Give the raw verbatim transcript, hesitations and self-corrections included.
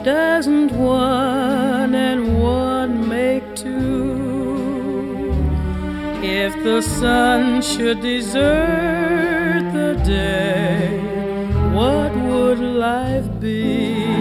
Doesn't one and one make two? If the sun should desert the day, what would life be?